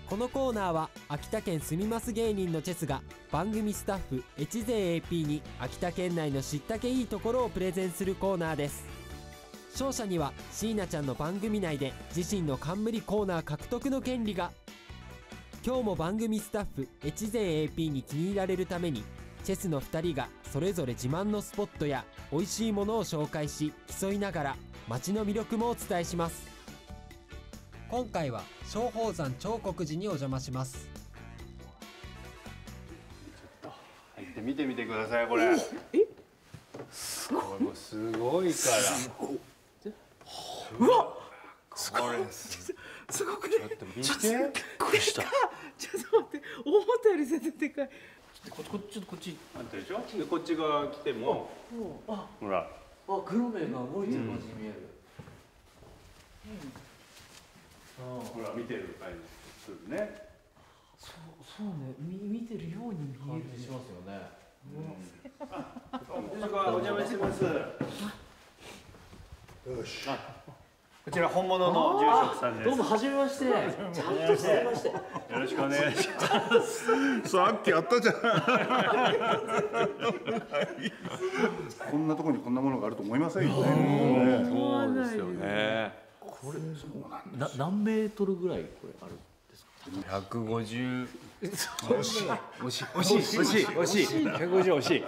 このコーナーは秋田県住みます芸人のチェスが番組スタッフ越勢 AP に秋田県内の知ったけいいところをプレゼンするコーナーです。勝者には椎名ちゃんの番組内で自身の冠コーナー獲得の権利が。今日も番組スタッフ越勢 AP に気に入られるためにチェスの2人がそれぞれ自慢のスポットや美味しいものを紹介し競いながら街の魅力もお伝えします。今回は松鳳山長国寺にお邪魔します。 入って見てみてください。これすごい、もうすごいから。 うわ、 これすごくね。 ちょっと見て。 びっくりした。ちょっと待って、思ったより全然でかい。ちょっとこっち。 あったでしょ。でこっち側来ても、ほら。 黒目が動いてる感じに見える。 ほら見てる感じするね。 そうね、見てるように見えるしますよね。 こんにちは、お邪魔してます。よし。こちら本物の住職さんです。 どうも初めまして。ちゃんとしてまして。 よろしくお願いします。 さっきあったじゃん。こんなところにこんなものがあると思いませんよね。 そうですよね。 これ何メートルぐらいこれあるんですか。 150。 惜しい。 150惜しい。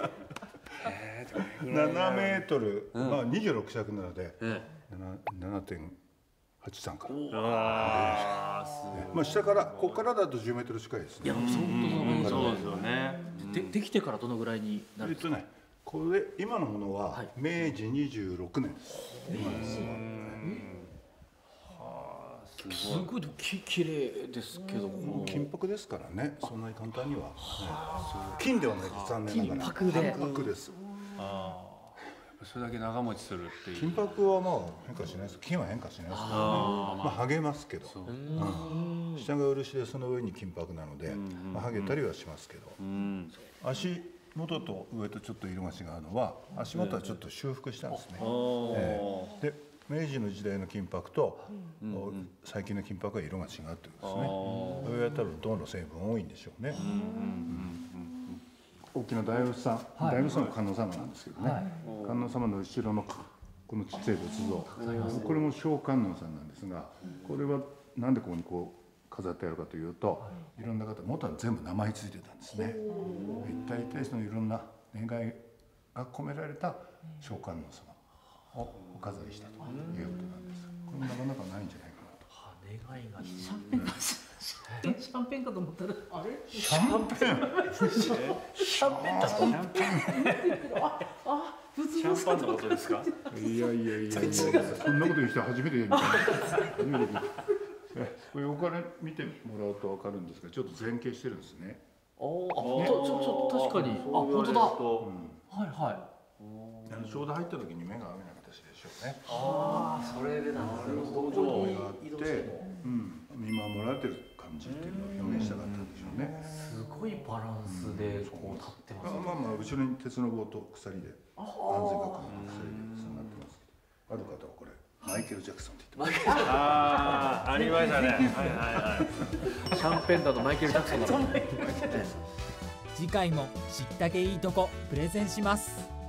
7メートル、まあ26尺なので、7.83から。まあ下からここからだと10メートル近いですね。 いや、そうそうですよね。 できてからどのぐらいになるんですか。 これ今のものは明治26年です。 すごい綺麗ですけど、 金箔ですからね、そんなに簡単には。金ではないです、残念ながら。 金箔です。 それだけ長持ちするっていう。 金箔はまあ変化しないです。金は変化しないですけどね。まあ剥げますけど。下が漆でその上に金箔なので、まあ剥げたりはしますけど。足元と上とちょっと色が違うのは、足元はちょっと修復したんですね。で明治の時代の金箔と最近の金箔は色が違うというんですね。上は多分銅の成分多いんでしょうね。大きな大仏さん、大仏さんは観音様なんですけどね、観音様の後ろのこのちっちゃい仏像、これも小観音さんなんですが、これはなんでここにこう飾ってあるかというと、いろんな方元は全部名前ついてたんですね。一体一体そのいろんな願いが込められた小観音様をお飾りしたということなんです。これなかなかないんじゃないかなと。 願いがシャンペンかシャンペンかと思ったら、あれシャンペンシャンペンだ。 シャンパンのことですか。 いや、そんなこと言う人初めて見た。これ横から見てもらうと分かるんですが、ちょっと前傾してるんですね。 ちょっと確かに。本当だ。はい。 ちょうど入った時に目が合うような形でしょうね。 それでなるほど。 目があって、見守られてる感じっていうのを表現したかったんでしょうね。 すごいバランスでこう立ってます。 まあ後ろに鉄の棒と鎖で安全確保の鎖でつながってますけど、ある方はこれマイケル・ジャクソンって言ってます。 ありましたね。 シャンペンだとマイケル・ジャクソンだ。 次回も知ったけいいとこプレゼンします。